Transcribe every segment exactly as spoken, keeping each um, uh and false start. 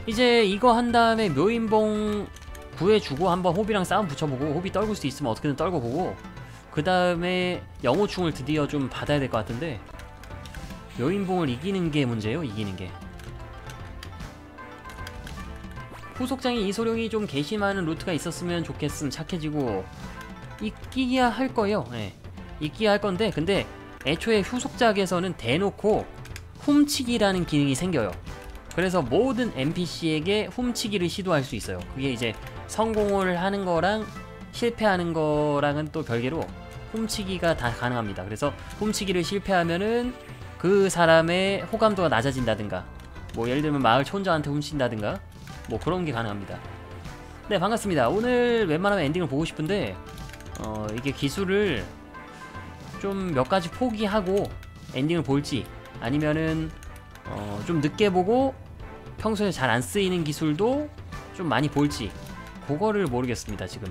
이제 이거 한 다음에 묘인봉 구해주고 한번 호비랑 싸움 붙여보고 호비 떨굴 수 있으면 어떻게든 떨궈보고 그 다음에 영호충을 드디어 좀 받아야 될 것 같은데 묘인봉을 이기는 게 문제예요. 이기는 게. 후속장에 이소룡이 좀 개심하는 루트가 있었으면 좋겠음. 착해지고 있기야 할 거예요. 예. 있기야 할 건데 근데 애초에 후속작에서는 대놓고 훔치기라는 기능이 생겨요. 그래서 모든 엔피씨에게 훔치기를 시도할 수 있어요. 그게 이제 성공을 하는 거랑 실패하는 거랑은 또 별개로 훔치기가 다 가능합니다. 그래서 훔치기를 실패하면은 그 사람의 호감도가 낮아진다든가 뭐 예를 들면 마을 촌장한테 훔친다든가 뭐 그런 게 가능합니다. 네, 반갑습니다. 오늘 웬만하면 엔딩을 보고 싶은데 어 이게 기술을 좀 몇 가지 포기하고 엔딩을 볼지 아니면은 어 좀 늦게 보고 평소에 잘 안 쓰이는 기술도 좀 많이 볼지 그거를 모르겠습니다. 지금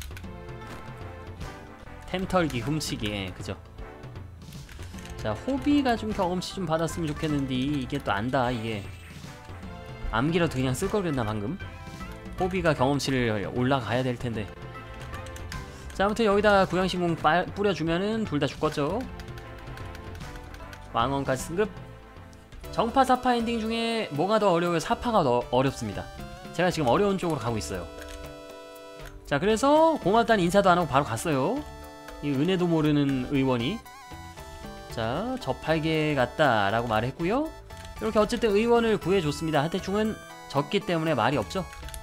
템털기 훔치기. 예, 그죠. 자, 호비가 좀 경험치 좀 받았으면 좋겠는데 이게 또 안다. 이게 암기라도 그냥 쓸 걸 그랬나 방금. 호비가 경험치를 올라가야 될 텐데. 자, 아무튼 여기다 구양신공 뿌려주면은 둘 다 죽겠죠. 왕원까지 승급. 정파 사파 엔딩 중에 뭐가 더 어려워요? 사파가 더 어렵습니다. 제가 지금 어려운 쪽으로 가고 있어요. 자, 그래서 고맙다는 인사도 안 하고 바로 갔어요. 이 은혜도 모르는 의원이. 자, 저팔계 같다 라고 말했고요. 이렇게 어쨌든 의원을 구해줬습니다. 하태충은 졌기 때문에 말이 없죠.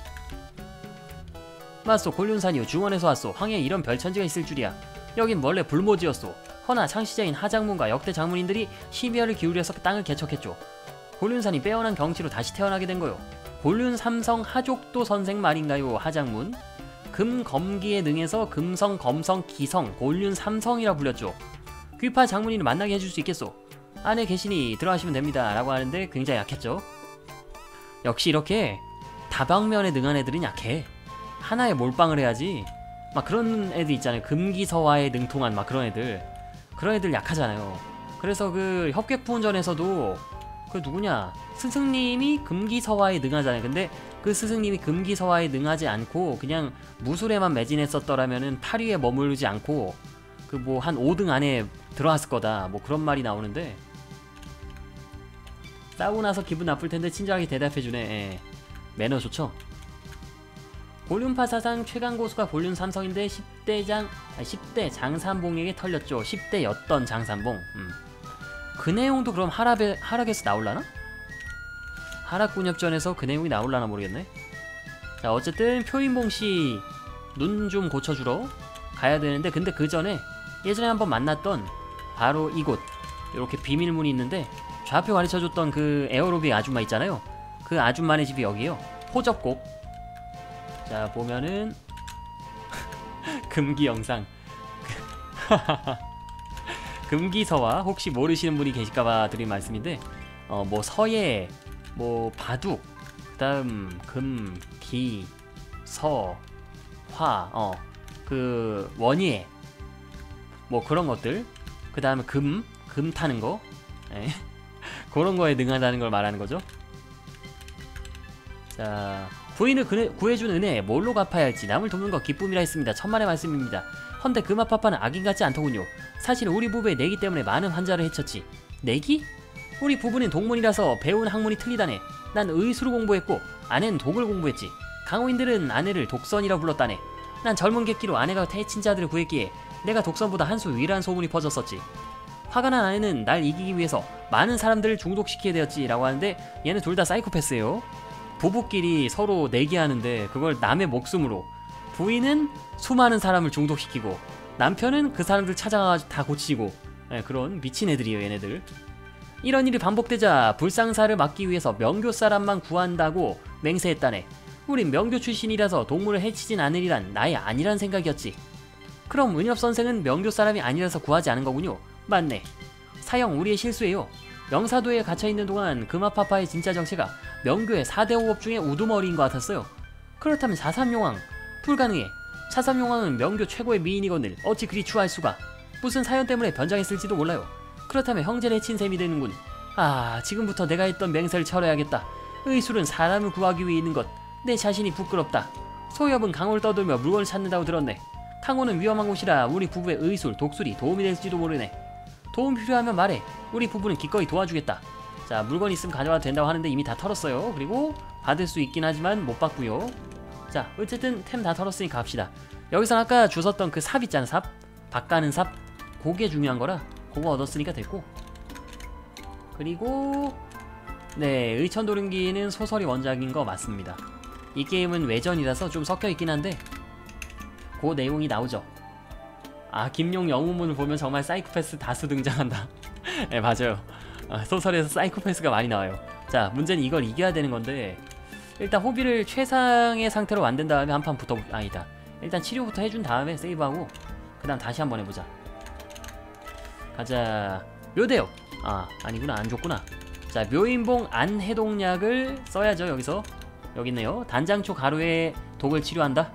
맞소, 곤륜산이요. 중원에서 왔소. 황해에 이런 별천지가 있을 줄이야. 여긴 원래 불모지였소. 허나 창시자인 하장문과 역대 장문인들이 심혈을 기울여서 땅을 개척했죠. 곤륜산이 빼어난 경치로 다시 태어나게 된 거요. 곤륜 삼성 하족도 선생 말인가요? 하장문. 금 검기에 능해서 금성 검성 기성 곤륜 삼성이라 불렸죠. 귀파 장문인을 만나게 해줄 수 있겠소. 안에 계시니 들어가시면 됩니다 라고 하는데 굉장히 약했죠. 역시 이렇게 다방면에 능한 애들은 약해. 하나에 몰빵을 해야지. 막 그런 애들 있잖아요. 금기서화에 능통한 막 그런 애들. 그런 애들 약하잖아요. 그래서 그 협객부운전에서도 그 누구냐 스승님이 금기서화에 능하잖아요. 근데 그 스승님이 금기서화에 능하지 않고 그냥 무술에만 매진했었더라면은 팔 위에 머무르지 않고 그 뭐 한 오 등 안에 들어왔을 거다 뭐 그런 말이 나오는데 싸우고 나서 기분 나쁠 텐데 친절하게 대답해주네. 예. 매너 좋죠. 곤륜파 사상 최강 고수가 곤륜 삼성인데 십 대 장, 아니 십 대 장산봉에게 털렸죠. 십 대였던 장산봉. 음. 그 내용도 그럼 하락에, 하락에서 나올라나? 하락군협전에서 그 내용이 나올라나 모르겠네. 자, 어쨌든 표인봉씨 눈 좀 고쳐주러 가야 되는데 근데 그 전에 예전에 한번 만났던 바로 이곳 이렇게 비밀문이 있는데 좌표 가르쳐줬던 그 에어로빅 아줌마 있잖아요. 그 아줌마네 집이 여기에요. 호접곡. 자, 보면은 금기 영상. 금기서화 혹시 모르시는 분이 계실까봐 드린 말씀인데 어 뭐 서예 뭐 바둑 그다음 금, 기, 서, 화 어 그 원예 뭐 그런 것들 그 다음에 금, 금 타는 거 에? 그런 거에 능하다는 걸 말하는 거죠. 자, 부인을 그네, 구해준 은혜 뭘로 갚아야 할지 남을 돕는 거 기쁨이라 했습니다. 천만의 말씀입니다. 헌데 금화파파는 악인 같지 않더군요. 사실 우리 부부의 내기 때문에 많은 환자를 해쳤지. 내기? 우리 부부는 동문이라서 배운 학문이 틀리다네. 난 의수를 공부했고 아내는 독을 공부했지. 강호인들은 아내를 독선이라 불렀다네. 난 젊은 객기로 아내가 태친자들을 구했기에 내가 독선보다 한 수 위라는 소문이 퍼졌었지. 화가 난 아내는 날 이기기 위해서 많은 사람들을 중독시키게 되었지 라고 하는데 얘는 둘 다 사이코패스예요. 부부끼리 서로 내기하는데 그걸 남의 목숨으로. 부인은 수많은 사람을 중독시키고 남편은 그 사람들 찾아가서 다 고치고. 네, 그런 미친 애들이에요 얘네들. 이런 일이 반복되자 불상사를 막기 위해서 명교 사람만 구한다고 맹세했다네. 우린 명교 출신이라서 동물을 해치진 않으리란 나의 아니란 생각이었지. 그럼 은엽 선생은 명교 사람이 아니라서 구하지 않은 거군요. 맞네. 사형 우리의 실수예요. 영사도에 갇혀있는 동안 금화파파의 진짜 정체가 명교의 사 대 오업 중에 우두머리인 것 같았어요. 그렇다면 사삼용왕 불가능해. 사삼용왕은 명교 최고의 미인이거늘 어찌 그리 추할 수가. 무슨 사연 때문에 변장했을지도 몰라요. 그렇다면 형제를 해친 셈이 되는군. 아, 지금부터 내가 했던 맹세를 철회하겠다. 의술은 사람을 구하기 위해 있는 것. 내 자신이 부끄럽다. 소엽은 강호를 떠돌며 물건을 찾는다고 들었네. 강호는 위험한 곳이라 우리 부부의 의술, 독술이 도움이 될지도 모르네. 도움 필요하면 말해. 우리 부부는 기꺼이 도와주겠다. 자, 물건 있으면 가져와도 된다고 하는데 이미 다 털었어요. 그리고 받을 수 있긴 하지만 못 받고요. 자, 어쨌든 템 다 털었으니까 갑시다. 여기서 아까 주웠던 그 삽 있잖아, 삽. 박 가는 삽. 그게 중요한 거라 그거 얻었으니까 됐고. 그리고 네, 의천도림기는 소설이 원작인 거 맞습니다. 이 게임은 외전이라서 좀 섞여 있긴 한데 그 내용이 나오죠. 아, 김용 영웅문을 보면 정말 사이코패스 다수 등장한다. 네, 맞아요. 아, 소설에서 사이코패스가 많이 나와요. 자, 문제는 이걸 이겨야 되는 건데 일단 호비를 최상의 상태로 만든 다음에 한 판 붙어. 아니다, 일단 치료부터 해준 다음에 세이브하고 그 다음 다시 한번 해보자. 가자. 묘대역. 아, 아니구나, 안 줬구나. 자, 묘인봉 안해독약을 써야죠. 여기서 여기 있네요. 단장초 가루에 독을 치료한다.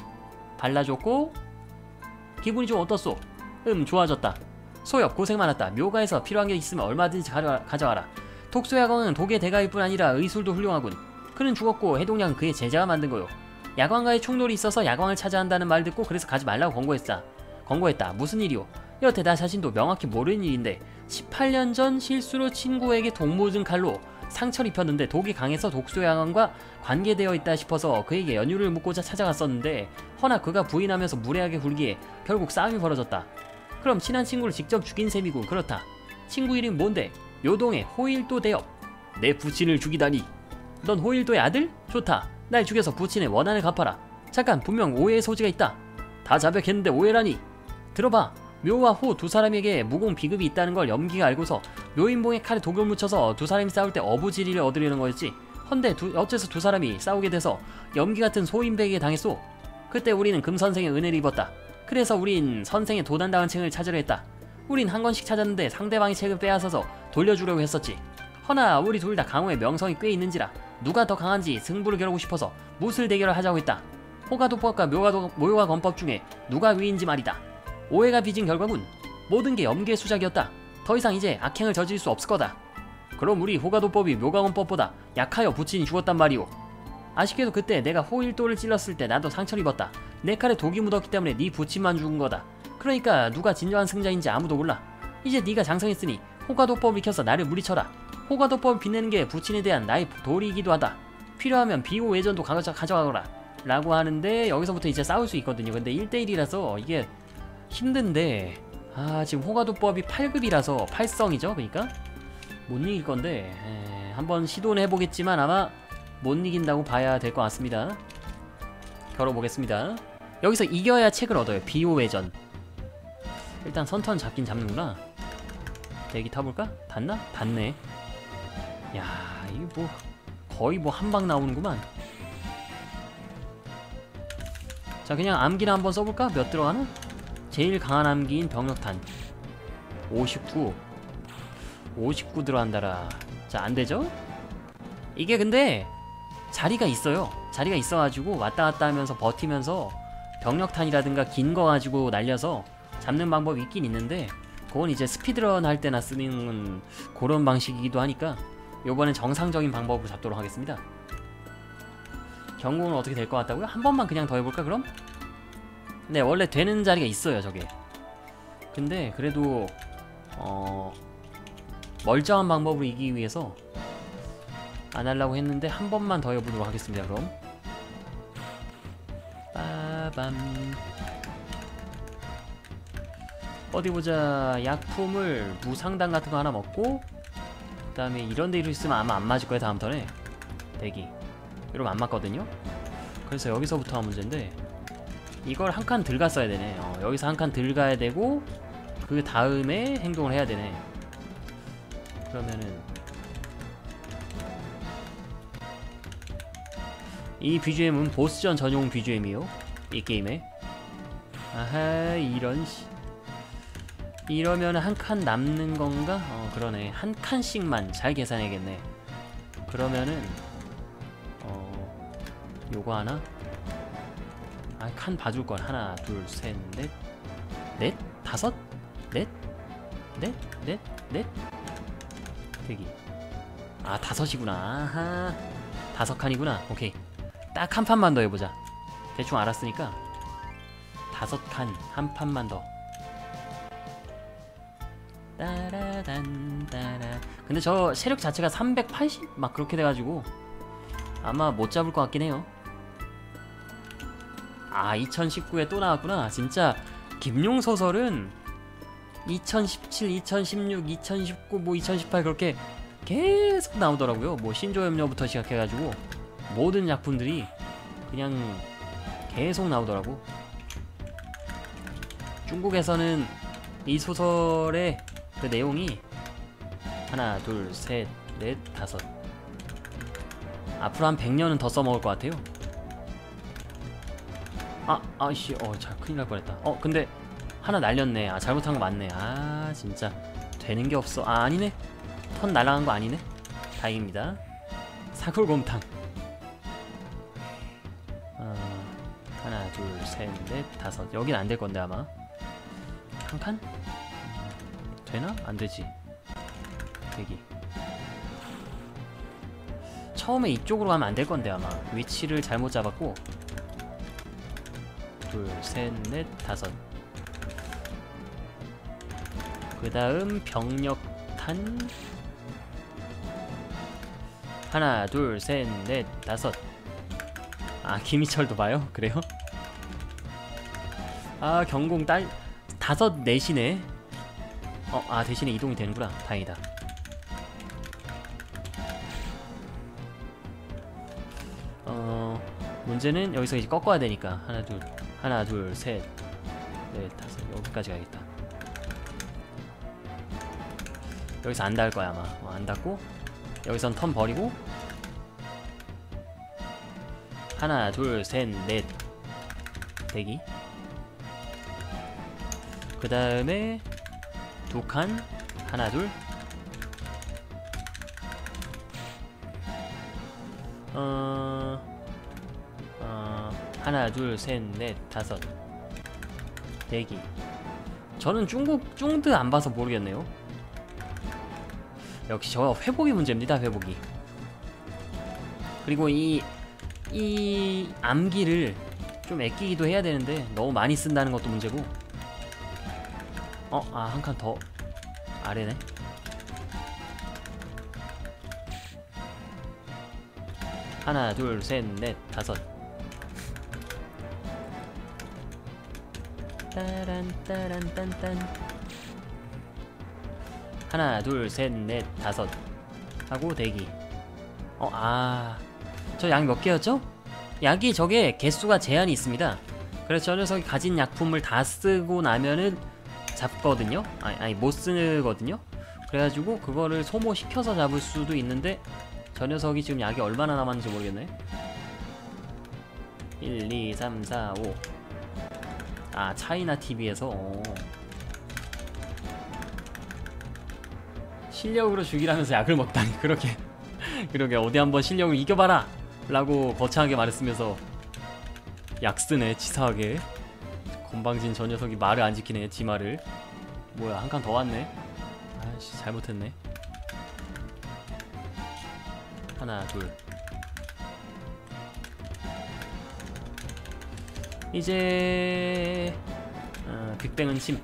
발라줬고 기분이 좀 어떻소? 음, 좋아졌다. 소엽 고생 많았다. 묘가에서 필요한 게 있으면 얼마든지 가려, 가져와라. 독소야광은 독의 대가일 뿐 아니라 의술도 훌륭하군. 그는 죽었고 해독약은 그의 제자가 만든 거요. 야광과의 충돌이 있어서 야광을 찾아야 한다는 말 듣고 그래서 가지 말라고 권고했다. 권고했다. 무슨 일이오? 여태 나 자신도 명확히 모르는 일인데 십팔 년 전 실수로 친구에게 독 묻은 칼로 상처를 입혔는데 독이 강해서 독소야광과 관계되어 있다 싶어서 그에게 연유를 묻고자 찾아갔었는데 허나 그가 부인하면서 무례하게 굴기에 결국 싸움이 벌어졌다. 그럼 친한 친구를 직접 죽인 셈이고. 그렇다. 친구 이름이 뭔데? 요동의 호일도 대엽. 내 부친을 죽이다니. 넌 호일도의 아들? 좋다. 날 죽여서 부친의 원한을 갚아라. 잠깐, 분명 오해의 소지가 있다. 다 자백했는데 오해라니. 들어봐. 묘와 호 두 사람에게 무공 비급이 있다는 걸 염기가 알고서 묘인봉의 칼에 독을 묻혀서 두 사람이 싸울 때 어부지리를 얻으려는 거였지. 헌데 두, 어째서 두 사람이 싸우게 돼서 염기 같은 소인백에게 당했소? 그때 우리는 금선생의 은혜를 입었다. 그래서 우린 선생의 도난당한 책을 찾으려 했다. 우린 한 권씩 찾았는데 상대방의 책을 빼앗아서 돌려주려고 했었지. 허나 우리 둘 다 강호의 명성이 꽤 있는지라 누가 더 강한지 승부를 겨루고 싶어서 무술 대결을 하자고 했다. 호가도법과 묘가도, 묘가 권법 중에 누가 위인지 말이다. 오해가 빚은 결과군. 모든 게 염기의 수작이었다. 더 이상 이제 악행을 저질 수 없을 거다. 그럼 우리 호가도법이 묘가권법보다 약하여 부친이 죽었단 말이오. 아쉽게도 그때 내가 호일도를 찔렀을 때 나도 상처를 입었다. 내 칼에 독이 묻었기 때문에 네 부친만 죽은 거다. 그러니까 누가 진정한 승자인지 아무도 몰라. 이제 네가 장성했으니 호가도법을 익혀서 나를 물리쳐라. 호가도법을 빛내는 게 부친에 대한 나의 도리이기도 하다. 필요하면 비호 외전도 가져, 가져가거라 라고 하는데 여기서부터 이제 싸울 수 있거든요. 근데 일 대 일이라서 이게 힘든데, 아, 지금 호가도법이 팔 급이라서 팔성이죠. 그러니까 못 이길 건데 에, 한번 시도는 해보겠지만 아마 못 이긴다고 봐야 될 것 같습니다. 걸어보겠습니다. 여기서 이겨야 책을 얻어요. 비호회전. 일단 선턴 잡긴 잡는구나. 대기 타볼까? 닿나? 닿네. 야, 이거 뭐 거의 뭐 한 방 나오는구만. 자, 그냥 암기나 한번 써볼까? 몇 들어가나? 제일 강한 암기인 병력탄 오십구. 오십구 들어간다라. 자, 안되죠? 이게 근데 자리가 있어요. 자리가 있어가지고 왔다갔다 하면서 버티면서 병력탄이라든가 긴 거 가지고 날려서 잡는 방법이 있긴 있는데 그건 이제 스피드런 할 때나 쓰는 그런 방식이기도 하니까 요번엔 정상적인 방법으로 잡도록 하겠습니다. 경고는 어떻게 될 것 같다고요? 한 번만 그냥 더 해볼까 그럼? 네, 원래 되는 자리가 있어요 저게. 근데 그래도 어... 멀쩡한 방법으로 이기기 위해서 안 하려고 했는데 한 번만 더 해보도록 하겠습니다. 그럼 빠밤. 어디 보자. 약품을 무상당 같은 거 하나 먹고 그 다음에 이런 데 이로 있으면 아마 안 맞을 거예요. 다음 턴에 대기 이러면 안 맞거든요. 그래서 여기서부터가 문제인데 이걸 한 칸 들가 써야 되네. 어, 여기서 한 칸 들가야 되고 그 다음에 행동을 해야 되네. 그러면은 이 비지엠은 보스전 전용 비지엠이요 이 게임에. 아하, 이런 씨. 이러면 한 칸 남는 건가? 어, 그러네. 한 칸씩만 잘 계산해야겠네. 그러면은 어... 요거 하나? 아, 칸 봐줄걸. 하나, 둘, 셋, 넷 넷? 다섯? 넷? 넷? 넷? 넷? 대기. 아, 다섯이구나. 아하. 다섯 칸이구나. 오케이. 딱 한 판만 더 해보자. 대충 알았으니까 다섯 칸, 한 판만 더. 따라단 따라. 근데 저 세력 자체가 삼백팔십 막 그렇게 돼가지고 아마 못 잡을 것 같긴 해요. 아, 이천십구에 또 나왔구나. 진짜 김용 소설은 이천십칠, 이천십육, 이천십구, 뭐 이천십팔 그렇게 계속 나오더라고요. 뭐 신조염려부터 시작해가지고 모든 작품들이 그냥 계속 나오더라고. 중국에서는 이 소설의 그 내용이 하나, 둘, 셋, 넷, 다섯. 앞으로 한 백 년은 더 써먹을 것 같아요. 아, 아이씨, 어, 잘 큰일 날 뻔했다. 어, 근데 하나 날렸네. 아, 잘못한 거 맞네. 아, 진짜 되는 게 없어. 아, 아니네. 턴 날아간 거 아니네. 다행입니다. 사골곰탕. 어, 하나, 둘, 셋, 넷, 다섯. 여긴 안 될 건데 아마. 한 칸? 되나? 안 되지. 대기. 처음에 이쪽으로 가면 안 될 건데 아마. 위치를 잘못 잡았고. 둘, 셋, 넷, 다섯. 그 다음 병력탄. 하나, 둘, 셋, 넷, 다섯. 아, 김희철도 봐요? 그래요? 아, 경공 딸 다섯 넷이네. 어, 아, 대신에 이동이 되는구나. 다행이다. 어, 문제는 여기서 이제 꺾어야 되니까. 하나, 둘, 하나, 둘, 셋, 넷, 다섯. 여기까지 가야겠다. 여기서 안 닿을 거야 아마. 어, 안 닿고 여기선 턴 버리고 하나, 둘, 셋, 넷. 대기. 그 다음에 두 칸. 하나, 둘. 어... 어... 하나, 둘, 셋, 넷, 다섯. 대기. 저는 중국 중드 안 봐서 모르겠네요. 역시 저 회복이 문제입니다. 회복이. 그리고 이 이 암기를 좀 아끼기도 해야 되는데 너무 많이 쓴다는 것도 문제고. 어? 아, 한 칸 더 아래네. 하나, 둘, 셋, 넷, 다섯. 따란 따란 딴딴. 하나, 둘, 셋, 넷, 다섯. 하고 대기. 어, 아, 저 약 몇 개였죠? 약이 저게 개수가 제한이 있습니다. 그래서 저 녀석이 가진 약품을 다 쓰고 나면은 잡거든요. 아니, 아니 못 쓰거든요. 그래가지고 그거를 소모시켜서 잡을 수도 있는데 저 녀석이 지금 약이 얼마나 남았는지 모르겠네. 일, 이, 삼, 사, 오. 아, 차이나 티비에서. 오. 실력으로 죽이라면서 약을 먹다니. 그렇게 그러게 어디 한번 실력을 이겨봐라 라고 거창하게 말했으면서 약 쓰네. 치사하게. 건방진 저 녀석이 말을 안 지키네. 지 말을. 뭐야, 한 칸 더 왔네. 아이씨, 잘못했네. 하나, 둘. 이제 어, 빅뱅은 침.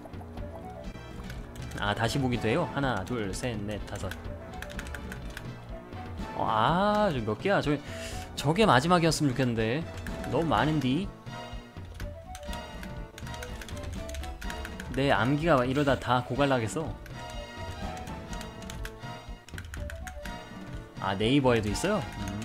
아, 다시 보기도 해요. 하나, 둘, 셋, 넷, 다섯. 어, 아, 저 몇 개야? 저, 저게 마지막이었으면 좋겠는데. 너무 많은디. 내 암기가 이러다 다 고갈나겠어. 아, 네이버에도 있어요? 음.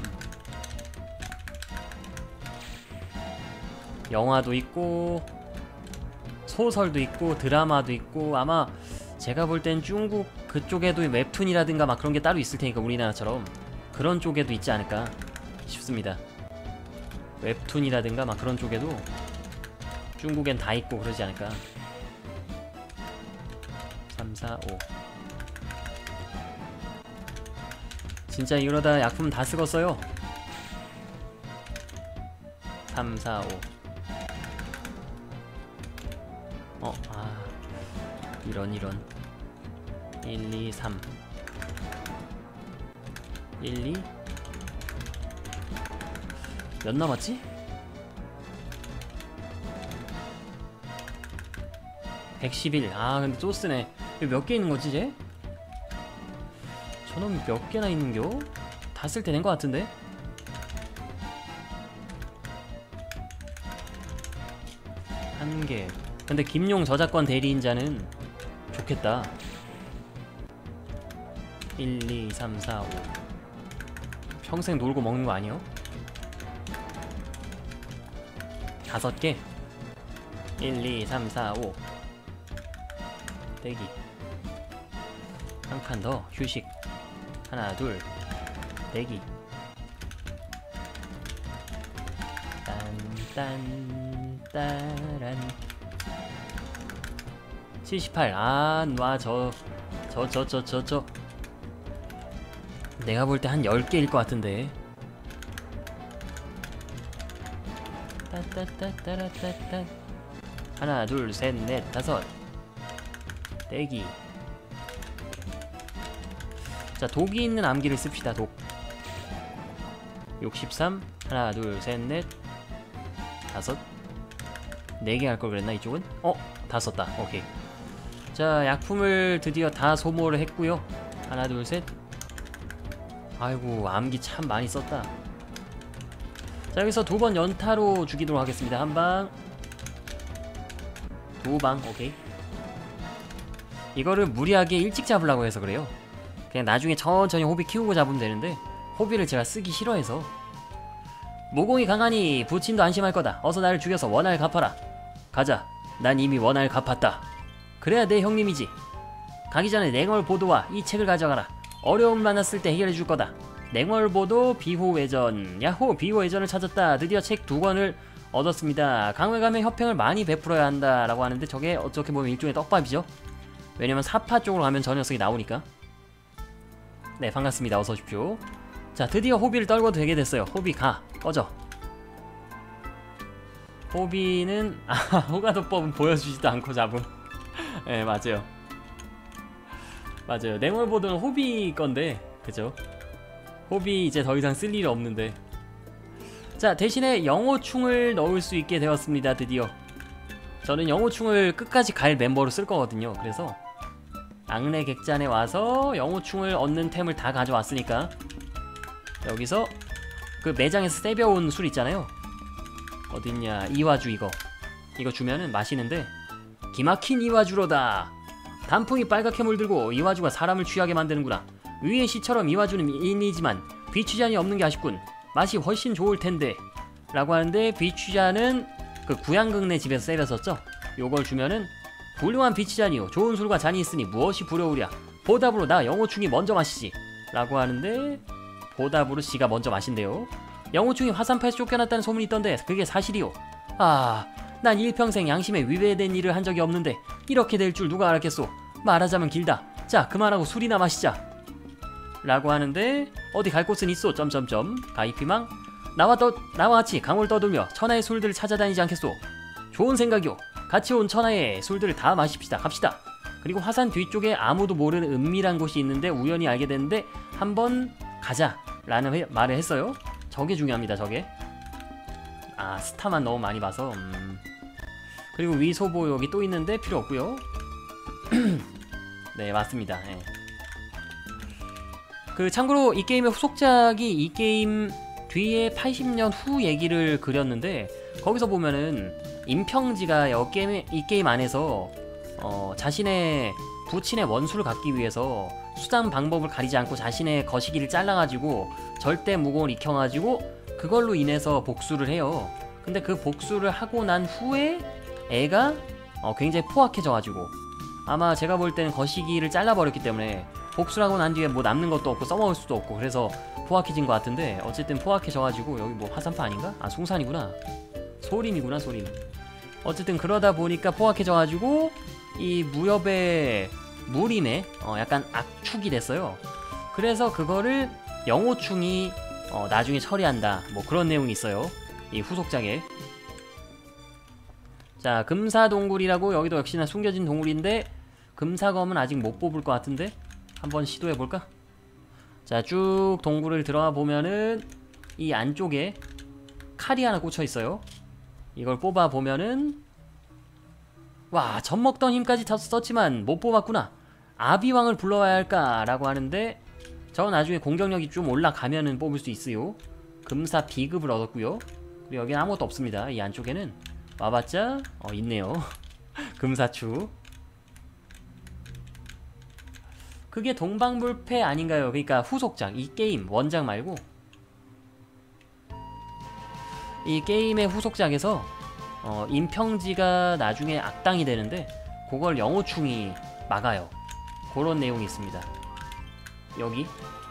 영화도 있고 소설도 있고 드라마도 있고, 아마 제가 볼 땐 중국 그쪽에도 웹툰이라든가 막 그런 게 따로 있을 테니까 우리나라처럼 그런 쪽에도 있지 않을까 싶습니다. 웹툰이라든가 막 그런 쪽에도 중국엔 다 있고 그러지 않을까. 삼, 사, 오. 진짜 이러다 약품 다 쓰겄어요. 삼, 사, 오. 어, 아, 이런 이런. 일, 이, 삼. 일, 이. 몇 남았지? 백십일. 아 근데 또 쓰네. 몇 개 있는 거지 쟤? 저놈 몇 개나 있는겨? 다 쓸 때 된 거 같은데? 한 개. 근데 김용 저작권 대리인자는 좋겠다. 일, 이, 삼, 사, 오. 평생 놀고 먹는 거 아니요? 다섯 개. 일, 이, 삼, 사, 오. 대기. 한 칸 더. 휴식. 하나, 둘. 대기. 딴, 딴, 따란. 칠십팔. 아, 와, 저, 저, 저, 저, 저, 저. 내가 볼 때 한 열 개일 것 같은데. 따따따따라따따. 하나, 둘, 셋, 넷, 다섯. 대기. 자, 독이 있는 암기를 씁시다. 독. 육십삼. 하나, 둘, 셋, 넷, 다섯. 네 개 할 걸 그랬나 이쪽은? 어? 다 썼다. 오케이. 자, 약품을 드디어 다 소모를 했고요. 하나, 둘, 셋. 아이고, 암기 참 많이 썼다. 자, 여기서 두 번 연타로 죽이도록 하겠습니다. 한 방, 두 방. 오케이. 이거를 무리하게 일찍 잡으려고 해서 그래요. 그냥 나중에 천천히 호비 키우고 잡으면 되는데 호비를 제가 쓰기 싫어해서. 무공이 강하니 부친도 안심할 거다. 어서 나를 죽여서 원할 갚아라. 가자. 난 이미 원할 갚았다. 그래야 내 형님이지. 가기 전에 냉월보도와 이 책을 가져가라. 어려움 많았을 때 해결해 줄 거다. 냉월보도 비호외전. 야호, 비호외전을 찾았다. 드디어 책 두 권을 얻었습니다. 강회감에 협평을 많이 베풀어야 한다 라고 하는데 저게 어떻게 보면 일종의 떡밥이죠. 왜냐면 사파 쪽으로 가면 저 녀석이 나오니까. 네, 반갑습니다. 어서 오십시오. 자, 드디어 호비를 떨궈도 되게 됐어요. 호비 가. 꺼져. 호비는 아, 호가도법은 보여주지도 않고 잡음. 네, 맞아요. 맞아요. 냉월보드는 호비 건데, 그죠? 호비 이제 더 이상 쓸 일이 없는데. 자, 대신에 영호충을 넣을 수 있게 되었습니다. 드디어. 저는 영호충을 끝까지 갈 멤버로 쓸 거거든요. 그래서 앙레 객잔에 와서 영호충을 얻는 템을 다 가져왔으니까 여기서 그 매장에서 세벼온 술 있잖아요. 어딨냐, 이와주. 이거 이거 주면은 마시는데 기막힌 이와주로다. 단풍이 빨갛게 물들고 이와주가 사람을 취하게 만드는구나. 위의 시처럼 이와주는 미인이지만 비취잔이 없는 게 아쉽군. 맛이 훨씬 좋을 텐데 라고 하는데, 비취잔은 그 구양극네 집에서 세벼었죠. 요걸 주면은 훌륭한 비취잔이요, 좋은 술과 잔이 있으니 무엇이 부러우랴. 보답으로 나 영호충이 먼저 마시지 라고 하는데, 보답으로 지가 먼저 마신대요. 영호충이 화산파에서 쫓겨났다는 소문이 있던데 그게 사실이요. 아, 난 일평생 양심에 위배된 일을 한 적이 없는데 이렇게 될 줄 누가 알았겠소. 말하자면 길다. 자, 그만하고 술이나 마시자 라고 하는데, 어디 갈 곳은 있소. 점점점. 가이피망. 나와 떠, 나와 같이 강을 떠돌며 천하의 술들을 찾아다니지 않겠소. 좋은 생각이오. 같이 온 천하의 술들을 다 마십시다. 갑시다. 그리고 화산 뒤쪽에 아무도 모르는 은밀한 곳이 있는데 우연히 알게 됐는데 한번 가자 라는 회, 말을 했어요. 저게 중요합니다. 저게. 아, 스타만 너무 많이 봐서. 음. 그리고 위소보 여기 또 있는데 필요 없고요. 네, 맞습니다. 네. 그 참고로 이 게임의 후속작이 이 게임 뒤에 팔십 년 후 얘기를 그렸는데, 거기서 보면은 임평지가 이 게임, 이 게임 안에서 어, 자신의 부친의 원수를 갚기 위해서 수단 방법을 가리지 않고 자신의 거시기를 잘라가지고 절대 무공을 익혀가지고 그걸로 인해서 복수를 해요. 근데 그 복수를 하고 난 후에 애가 어, 굉장히 포악해져가지고, 아마 제가 볼 때는 거시기를 잘라버렸기 때문에 복수를 하고 난 뒤에 뭐 남는 것도 없고 써먹을 수도 없고 그래서 포악해진 것 같은데, 어쨌든 포악해져가지고 여기 뭐 화산파 아닌가? 아, 숭산이구나. 소림이구나, 소림. 어쨌든 그러다 보니까 포악해져가지고 이 무협의 무림에 어, 약간 악축이 됐어요. 그래서 그거를 영호충이 어, 나중에 처리한다, 뭐 그런 내용이 있어요, 이 후속작에. 자, 금사동굴이라고, 여기도 역시나 숨겨진 동굴인데 금사검은 아직 못 뽑을 것 같은데 한번 시도해볼까? 자, 쭉 동굴을 들어가 보면은 이 안쪽에 칼이 하나 꽂혀 있어요. 이걸 뽑아 보면은 와, 젖먹던 힘까지 다 썼지만 못 뽑았구나. 아비왕을 불러와야 할까 라고 하는데 저 나중에 공격력이 좀 올라가면은 뽑을 수 있어요. 금사 비급을 얻었고요. 그리고 여기는 아무것도 없습니다. 이 안쪽에는 와봤자 어 있네요. 금사추. 그게 동방불패 아닌가요? 그러니까 후속작, 이 게임 원작 말고 이 게임의 후속작에서 어, 임평지가 나중에 악당이 되는데 그걸 영호충이 막아요. 그런 내용이 있습니다. 여기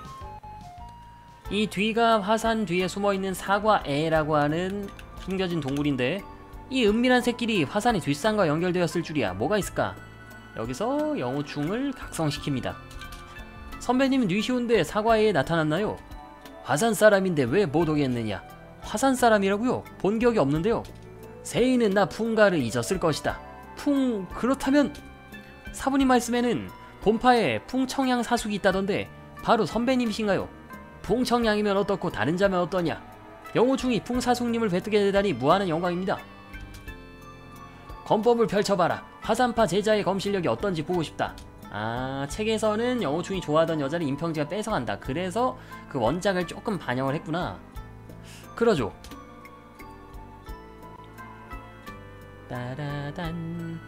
이 뒤가 화산 뒤에 숨어있는 사과애라고 하는 숨겨진 동물인데 이 은밀한 새끼리 화산의 뒷산과 연결되었을 줄이야. 뭐가 있을까? 여기서 영호충을 각성시킵니다. 선배님 뉘시온데 사과애에 나타났나요? 화산 사람인데 왜 못 오겠느냐? 화산 사람이라고요? 본 기억이 없는데요. 세인은 나 풍가를 잊었을 것이다. 풍... 그렇다면... 사부님 말씀에는 본파에 풍청양 사숙이 있다던데 바로 선배님이신가요? 풍청양이면 어떻고 다른 자면 어떠냐? 영호충이 풍사숙님을 뵙게 되다니 무한한 영광입니다. 검법을 펼쳐봐라. 화산파 제자의 검실력이 어떤지 보고 싶다. 아, 책에서는 영호충이 좋아하던 여자를 임평지가 뺏어간다. 그래서 그 원작을 조금 반영을 했구나. 그러죠. 따라단.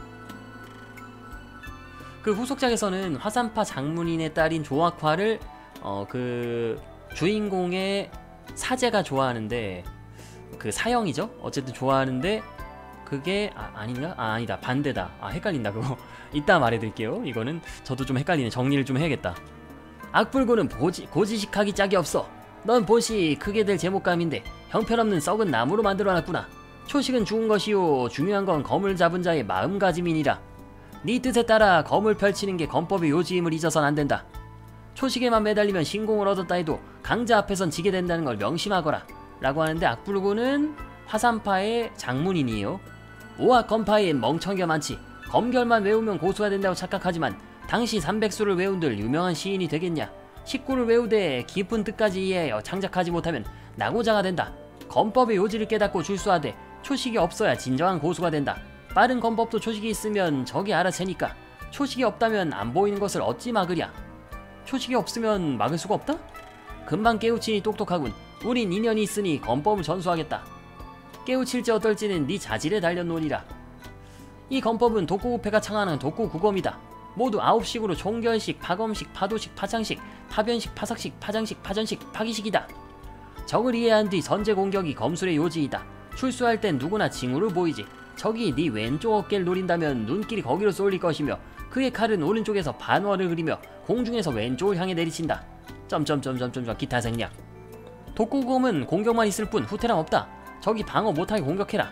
그 후속작에서는 화산파 장문인의 딸인 조악화를 어 그 주인공의 사제가 좋아하는데 그 사형이죠. 어쨌든 좋아하는데 그게 아, 아닌가? 아 아니다 반대다. 아 헷갈린다 그거. 이따 말해드릴게요. 이거는 저도 좀 헷갈리네. 정리를 좀 해야겠다. 악불고는 보지, 고지식하기 짝이 없어. 넌 보시 크게 될 제목감인데 형편없는 썩은 나무로 만들어놨구나. 초식은 죽은 것이요 중요한 건 검을 잡은 자의 마음가짐이니라. 네 뜻에 따라 검을 펼치는 게 검법의 요지임을 잊어선 안 된다. 초식에만 매달리면 신공을 얻었다 해도 강자 앞에선 지게 된다는 걸 명심하거라 라고 하는데 악불고는 화산파의 장문인이에요. 오악 검파엔 멍청이가 많지. 검결만 외우면 고수가 된다고 착각하지만 당시 삼백수를 외운들 유명한 시인이 되겠냐. 식구를 외우되 깊은 뜻까지 이해하여 창작하지 못하면 낙오자가 된다. 검법의 요지를 깨닫고 출수하되 초식이 없어야 진정한 고수가 된다. 빠른 검법도 초식이 있으면 적이 알아채니까 초식이 없다면 안 보이는 것을 어찌 막으랴. 초식이 없으면 막을 수가 없다? 금방 깨우치니 똑똑하군. 우린 인연이 있으니 검법을 전수하겠다. 깨우칠지 어떨지는 네 자질에 달렸노니라. 이 검법은 독고구패가 창안한 독고구검이다. 모두 아홉식으로 총결식, 파검식, 파도식, 파창식, 파변식, 파삭식, 파장식, 파전식, 파기식이다. 적을 이해한 뒤 선제 공격이 검술의 요지이다. 출수할 땐 누구나 징후를 보이지. 적이 네 왼쪽 어깨를 노린다면 눈길이 거기로 쏠릴 것이며 그의 칼은 오른쪽에서 반월을 그리며 공중에서 왼쪽을 향해 내리친다. 점점점점점 기타 생략. 독고구검은 공격만 있을 뿐 후퇴랑 없다. 적이 방어 못하게 공격해라.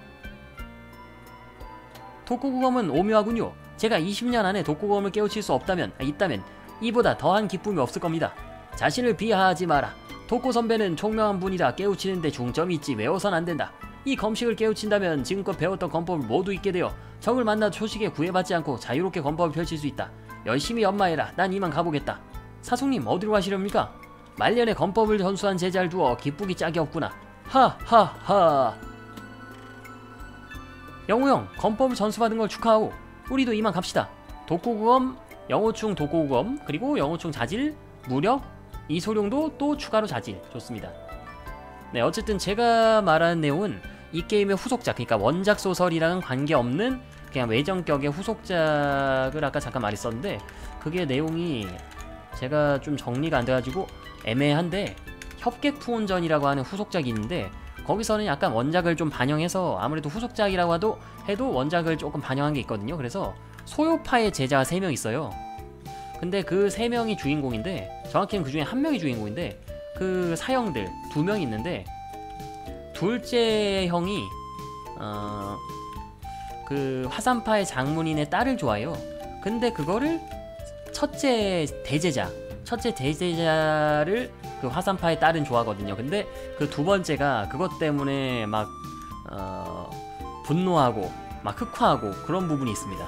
독고구검은 오묘하군요. 제가 이십 년 안에 독고구검을 깨우칠 수 없다면 아, 있다면 이보다 더한 기쁨이 없을 겁니다. 자신을 비하하지 마라. 독고 선배는 총명한 분이라 깨우치는데 중점이 있지 외워선 안 된다. 이 검식을 깨우친다면 지금껏 배웠던 검법을 모두 잊게 되어 적을 만나 초식에 구애받지 않고 자유롭게 검법을 펼칠 수 있다. 열심히 연마해라. 난 이만 가보겠다. 사숙님 어디로 가시렵니까? 말년에 검법을 전수한 제자를 두어 기쁘기 짝이 없구나. 하하하. 영우형 검법을 전수받은 걸 축하하오. 우리도 이만 갑시다. 독고구검, 영호충 독고구검, 그리고 영호충 자질, 무력, 이소룡도 또 추가로 자질. 좋습니다. 네, 어쨌든 제가 말하는 내용은 이 게임의 후속작, 그러니까 원작 소설이랑은 관계없는 그냥 외전격의 후속작을 아까 잠깐 말했었는데 그게 내용이 제가 좀 정리가 안 돼가지고 애매한데 협객풍운전이라고 하는 후속작이 있는데 거기서는 약간 원작을 좀 반영해서 아무래도 후속작이라고 해도, 해도 원작을 조금 반영한 게 있거든요. 그래서 소요파의 제자가 세 명 있어요. 근데 그 세 명이 주인공인데 정확히는 그 중에 한 명이 주인공인데 그 사형들 두 명 있는데 둘째 형이 어, 그 화산파의 장문인의 딸을 좋아해요. 근데 그거를 첫째 대제자 첫째 대제자를 그 화산파의 딸은 좋아하거든요. 근데 그 두 번째가 그것 때문에 막 어, 분노하고 막 흑화하고 그런 부분이 있습니다.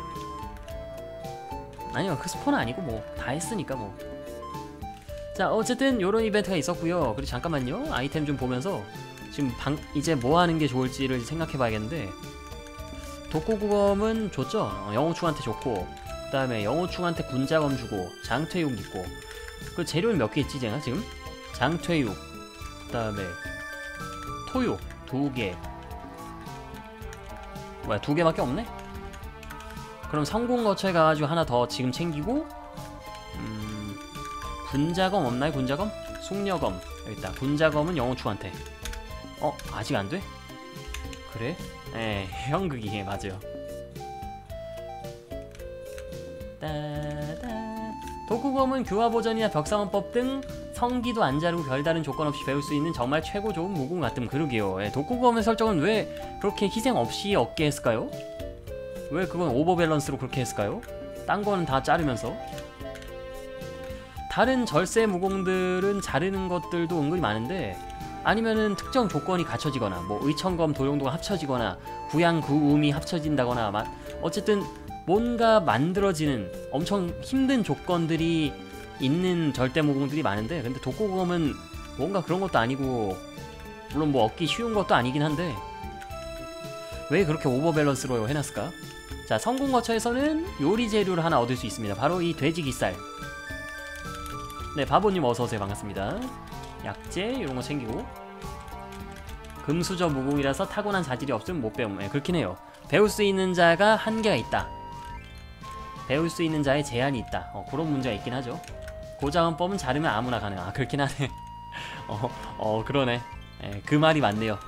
아니요, 그 스포는 아니고 뭐 다 했으니까 뭐. 자, 어쨌든 요런 이벤트가 있었고요. 그리고 잠깐만요, 아이템 좀 보면서 지금 방, 이제 뭐 하는 게 좋을지를 생각해 봐야겠는데, 독고구검은 줬죠? 어, 영호충한테 줬고, 그 다음에 영호충한테 군자검 주고, 장퇴육 있고, 그 재료는 몇 개 있지, 제가 지금? 장퇴육, 그 다음에 토육 두 개. 뭐야, 두 개밖에 없네? 그럼 성공거처에 가가지고 하나 더 지금 챙기고, 음, 군자검 없나요? 군자검? 숙녀검 여기 있다. 군자검은 영호충한테. 어? 아직 안 돼? 그래? 에 형극이 예, 맞아요. 따다. 독후검은 교화보전이나 벽상원법 등 성기도 안 자르고 별다른 조건 없이 배울 수 있는 정말 최고 좋은 무공 같음. 그러게요. 예, 독후검의 설정은 왜 그렇게 희생 없이 얻게 했을까요? 왜 그건 오버밸런스로 그렇게 했을까요? 딴 거는 다 자르면서. 다른 절세 무공들은 자르는 것들도 은근히 많은데, 아니면은 특정 조건이 갖춰지거나 뭐 의천검 도용도가 합쳐지거나 구양 구음이 합쳐진다거나 막 어쨌든 뭔가 만들어지는 엄청 힘든 조건들이 있는 절대 무공들이 많은데, 근데 독고검은 뭔가 그런 것도 아니고, 물론 뭐 얻기 쉬운 것도 아니긴 한데 왜 그렇게 오버밸런스로 해놨을까? 자, 성공거처에서는 요리 재료를 하나 얻을 수 있습니다. 바로 이 돼지기살. 네, 바보님 어서오세요. 반갑습니다. 약재 이런거 챙기고, 금수저 무공이라서 타고난 자질이 없으면 못 배움. 네, 그렇긴 해요. 배울 수 있는 자가 한계가 있다. 배울 수 있는 자의 제한이 있다. 어, 그런 문제가 있긴 하죠. 고자원법은 자르면 아무나 가능. 아, 그렇긴 하네. 어, 어 그러네. 네, 그 말이 맞네요.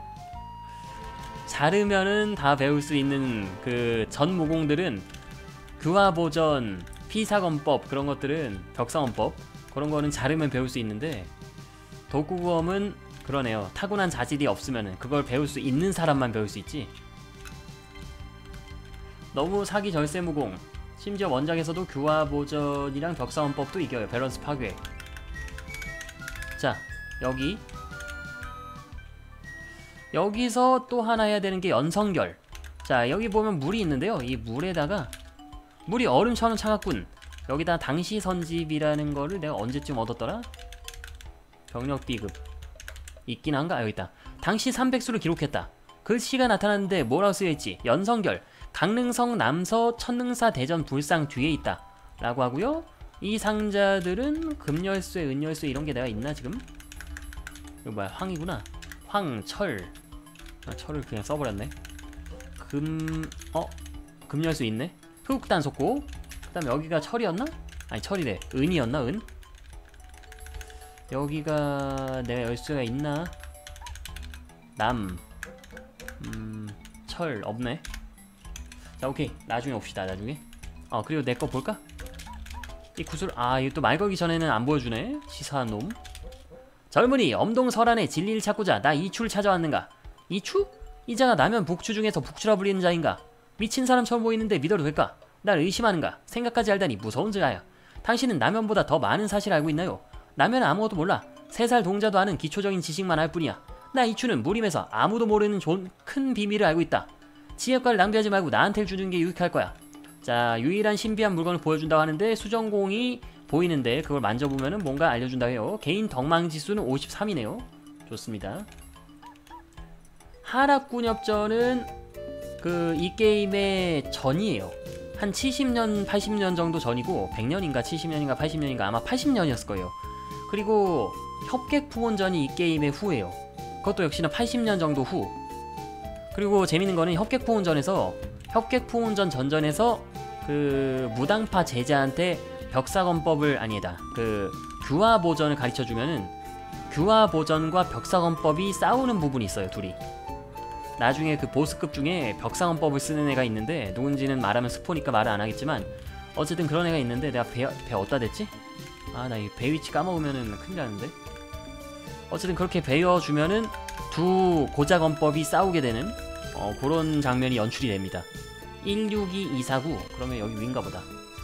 자르면은 다 배울 수 있는 그 전 무공들은 교화보전, 피사검법 그런 것들은, 벽사검법 그런 거는 자르면 배울 수 있는데, 독후검은 그러네요. 타고난 자질이 없으면은 그걸 배울 수 있는 사람만 배울 수 있지. 너무 사기 절세 무공. 심지어 원작에서도 교화보전이랑 벽사원법도 이겨요. 밸런스 파괴. 자, 여기 여기서 또 하나 해야 되는 게 연성결. 자, 여기 보면 물이 있는데요. 이 물에다가, 물이 얼음처럼 차갑군. 여기다 당시 선집이라는 거를 내가 언제쯤 얻었더라? 병력 비급 있긴 한가? 아, 여기 있다. 당시 삼백수를 기록했다. 글씨가 나타났는데 뭐라고 쓰여있지? 연성결 강릉성 남서 천능사 대전 불상 뒤에 있다 라고 하고요. 이 상자들은 금열쇠, 은열쇠 이런게 내가 있나 지금? 이거 뭐야, 황이구나. 황, 철. 아, 철을 그냥 써버렸네. 금... 어? 금열쇠 있네? 흑단속고. 그 다음에 여기가 철이었나? 아니, 철이래. 은이었나? 은? 여기가 내가 열쇠가 있나? 남, 음... 철 없네. 자, 오케이. 나중에 옵시다. 나중에. 어, 그리고 내 거 볼까? 이 구슬... 아, 이거 또 말 걸기 전에는 안 보여주네. 시사한 놈. 젊은이, 엄동설안의 진리를 찾고자 나 이추를 찾아왔는가? 이추? 이 자가 남현 북추 중에서 북추라 불리는 자인가? 미친 사람처럼 보이는데 믿어도 될까? 날 의심하는가? 생각까지 알다니 무서운 자야. 당신은 남현보다 더 많은 사실을 알고 있나요? 남현은 아무것도 몰라. 세 살 동자도 아는 기초적인 지식만 할 뿐이야. 나 이추는 무림에서 아무도 모르는 존, 큰 비밀을 알고 있다. 지혜과를 낭비하지 말고 나한테 주는 게 유익할 거야. 자, 유일한 신비한 물건을 보여준다고 하는데, 수정공이 보이는데 그걸 만져보면은 뭔가 알려준다 해요. 개인 덕망지수는 오십삼이네요. 좋습니다. 하락군엽전은 그 이 게임의 전이에요. 한 칠십 년, 팔십 년 정도 전이고, 백 년인가 칠십 년인가 팔십 년인가 아마 팔십 년이었을 거예요. 그리고 협객풍원전이 이 게임의 후예요. 그것도 역시나 팔십 년 정도 후. 그리고 재밌는 거는 협객풍원전에서 협객풍원전 전전에서 그 무당파 제자한테 벽사검법을, 아니다, 그 규화보전을 가르쳐주면은 규화보전과 벽사검법이 싸우는 부분이 있어요. 둘이 나중에 그 보스급 중에 벽사검법을 쓰는 애가 있는데, 누군지는 말하면 스포니까 말을 안 하겠지만 어쨌든 그런 애가 있는데, 내가 배, 배 어디다 댔지? 아, 나 이 배 위치 까먹으면은 큰일 나는데. 어쨌든 그렇게 배워주면은 두 고자검법이 싸우게 되는 어, 그런 장면이 연출이 됩니다. 일육이 이사구. 그러면 여기 위인가 보다.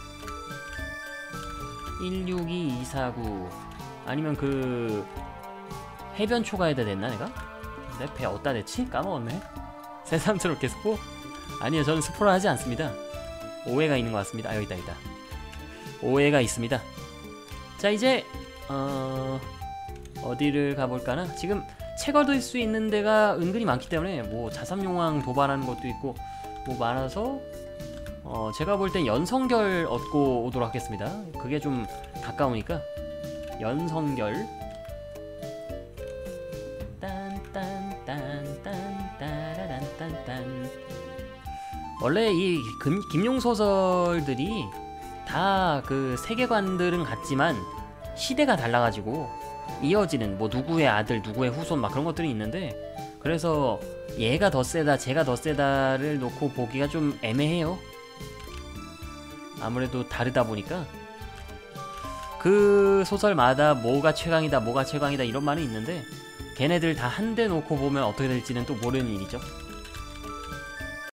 일육이 이사구 아니면 그 해변초 가야돼 됐나 내가? 내 배 어디다 댔지? 까먹었네. 새삼스럽게 스포? 아니요, 저는 스포를 하지 않습니다. 오해가 있는 것 같습니다. 아, 여기다 여기다 오해가 있습니다. 자, 이제 어... 어디를 가볼까나? 지금 책 얻을 수 있는 데가 은근히 많기 때문에 뭐 자삼용왕 도발하는 것도 있고 뭐 많아서 어 제가 볼 땐 연성결 얻고 오도록 하겠습니다. 그게 좀 가까우니까 연성결. 딴딴딴딴따라란딴딴. 원래 이 금, 김용 소설들이 다 그 세계관들은 같지만 시대가 달라가지고 이어지는 뭐 누구의 아들 누구의 후손 막 그런 것들이 있는데, 그래서 얘가 더 세다 쟤가 더 세다를 놓고 보기가 좀 애매해요. 아무래도 다르다 보니까. 그 소설마다 뭐가 최강이다 뭐가 최강이다 이런 말이 있는데 걔네들 다 한 대 놓고 보면 어떻게 될지는 또 모르는 일이죠.